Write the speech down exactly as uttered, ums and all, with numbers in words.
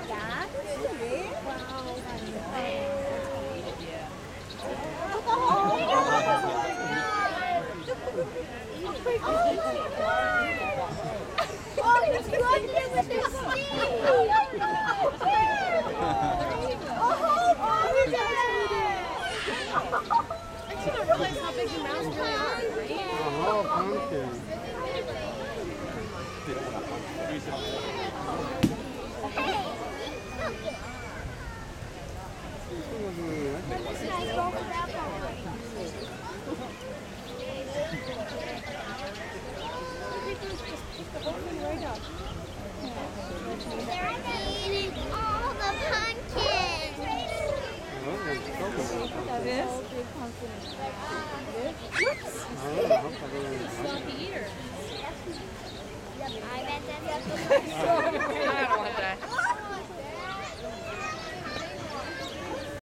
Oh, he's plugged it with his sleeve! Oh, he did it! I didn't realize how big the mouths really are, right? Oh, pumpkin. They're eating all the pumpkins. That is? Sloppy eater. I bet that's